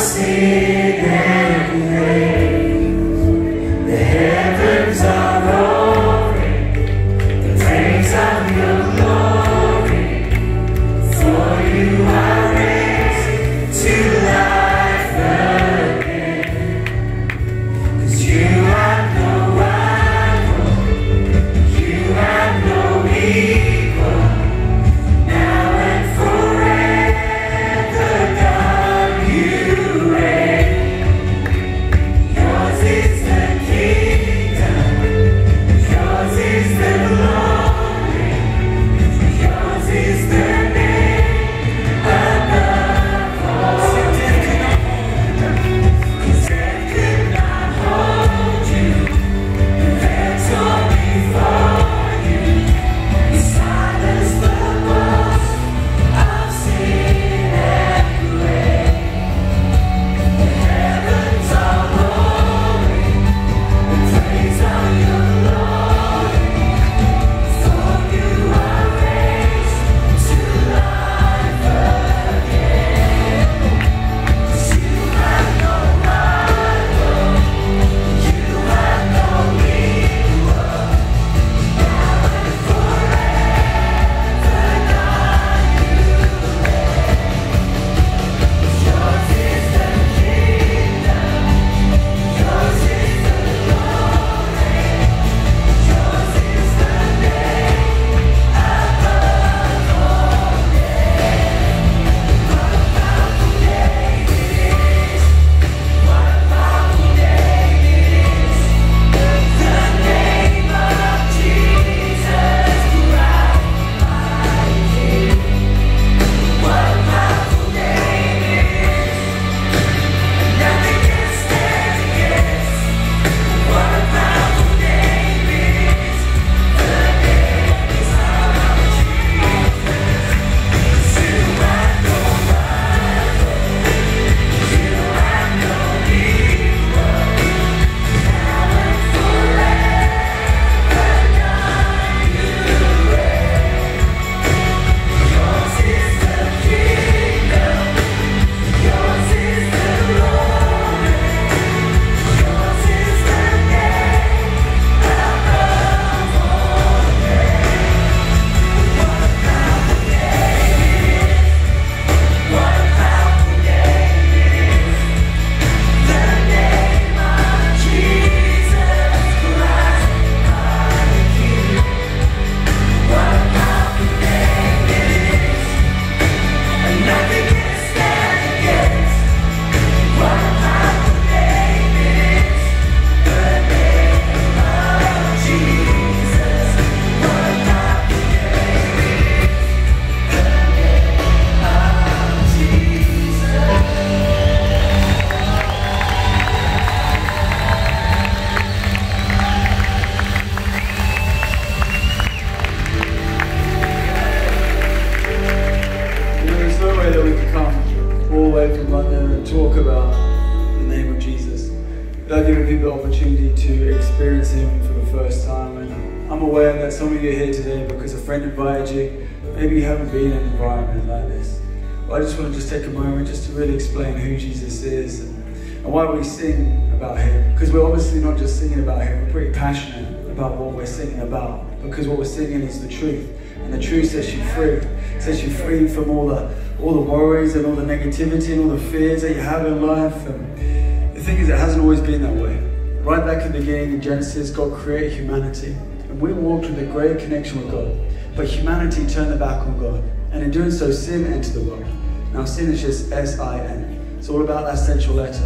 talk about the name of Jesus, without giving people the opportunity to experience Him for the first time. And I'm aware that some of you are here today because a friend invited you. Maybe you haven't been in an environment like this. But I just want to take a moment just to really explain who Jesus is and why we sing about Him. Because we're obviously not just singing about Him, we're pretty passionate about what we're singing about. Because what we're singing is the truth. And the truth sets you free. It sets you free from all the worries and all the negativity and all the fears that you have in life. And the thing is, it hasn't always been that way. Right back in the beginning in Genesis, God created humanity. And we walked with a great connection with God. But humanity turned their back on God. And in doing so, sin entered the world. Now sin is just S-I-N. It's all about that central letter,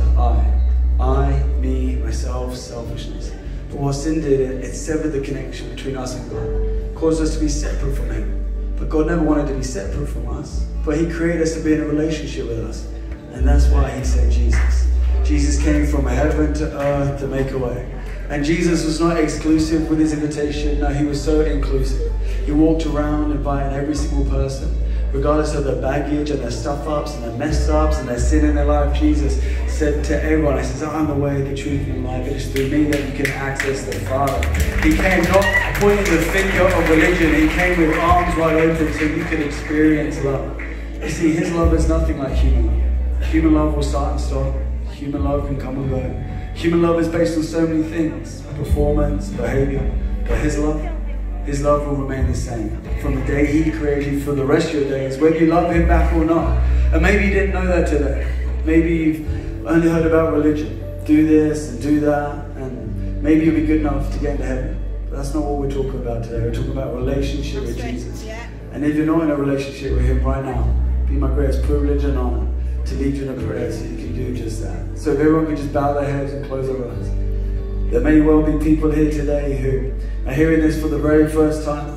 I, me, myself, selfishness. But what sin did, it severed the connection between us and God. Caused us to be separate from Him. But God never wanted to be separate from us. But He created us to be in a relationship with us. And that's why He sent Jesus. Jesus came from heaven to earth to make a way. And Jesus was not exclusive with His invitation. No, He was so inclusive. He walked around inviting every single person, regardless of their baggage and their stuff-ups and their mess-ups and their sin in their life. Jesus said to everyone, He says, I'm the way, the truth, and the life. It is through me that you can access the Father. He came not pointing the finger of religion. He came with arms wide open so you could experience love. You see, His love is nothing like human love. Human love will start and stop. Human love can come and go. Human love is based on so many things, performance, behavior, but His love will remain the same. From the day He created you for the rest of your days, whether you love Him back or not. And maybe you didn't know that today. Maybe you've only heard about religion. Do this and do that, and maybe you'll be good enough to get into heaven. But that's not what we're talking about today. We're talking about a relationship with Jesus. And if you're not in a relationship with Him right now, it'd be my greatest privilege and honor to lead you in a prayer so you can do just that. So if everyone could just bow their heads and close their eyes. There may well be people here today who are hearing this for the very first time.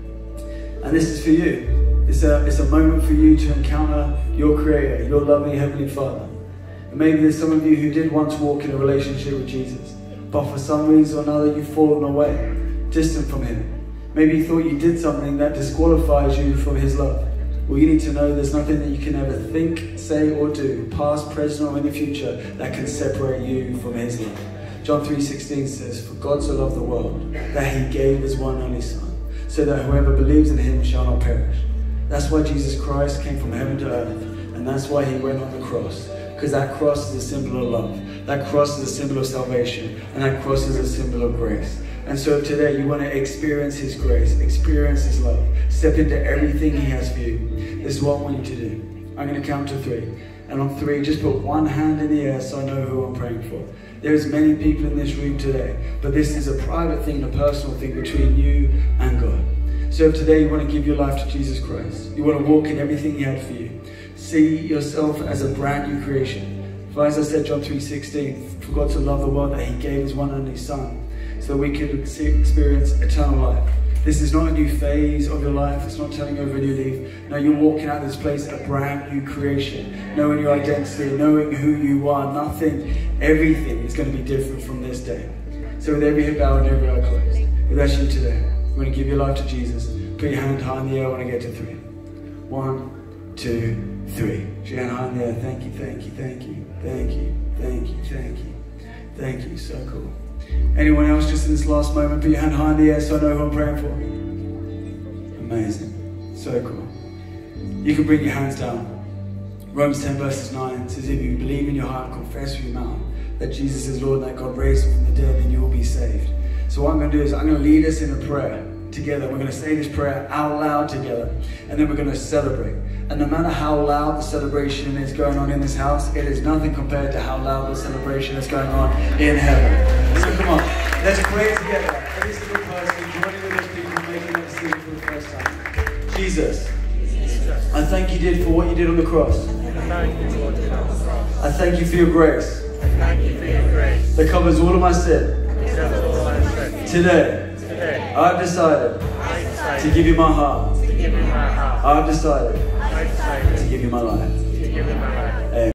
And this is for you. It's a moment for you to encounter your Creator, your loving Heavenly Father. And maybe there's some of you who did once walk in a relationship with Jesus, but for some reason or another you've fallen away, distant from Him. Maybe you thought you did something that disqualifies you from His love. Well, you need to know there's nothing that you can ever think, say or do, past, present or in the future, that can separate you from His love. John 3:16 says, "For God so loved the world, that He gave His one and only Son, so that whoever believes in Him shall not perish." That's why Jesus Christ came from heaven to earth, and that's why He went on the cross. Because that cross is a symbol of love, that cross is a symbol of salvation, and that cross is a symbol of grace. And so if today you want to experience His grace, experience His love, step into everything He has for you, this is what I want you to do. I'm going to count to 3. And on 3, just put one hand in the air so I know who I'm praying for. There's many people in this room today, but this is a private thing, a personal thing between you and God. So if today you want to give your life to Jesus Christ, you want to walk in everything He had for you, see yourself as a brand new creation. For as I said, John 3:16, for God to love the world that He gave His one and only Son, so that we could experience eternal life. This is not a new phase of your life. It's not turning over a new leaf. No, you're walking out of this place a brand new creation, knowing your identity, knowing who you are. Nothing, everything is going to be different from this day. So with every head bowed and every eye closed, if that's you today, you want to give your life to Jesus, put your hand high in the air. I want to get to 3. 1, 2, 3. Put your hand high in the air. Thank you, thank you, thank you, thank you, thank you, thank you, thank you. So cool. Anyone else just in this last moment, put your hand high in the air so I know who I'm praying for. Amazing. So cool. You can bring your hands down. Romans 10 verses 9 says, if you believe in your heart and confess with your mouth that Jesus is Lord and that God raised Him from the dead, then you will be saved. So what I'm going to do is I'm going to lead us in a prayer together. We're going to say this prayer out loud together, and then we're going to celebrate. And no matter how loud the celebration is going on in this house, it is nothing compared to how loud the celebration is going on in heaven. So come on, let's pray together. Every single person joining with those people making that decision for the first time. Jesus, I thank You did for what You did on the cross. I thank You for Your grace that covers all of my sin. Today, I've decided to give You my heart. I've decided to give You my life.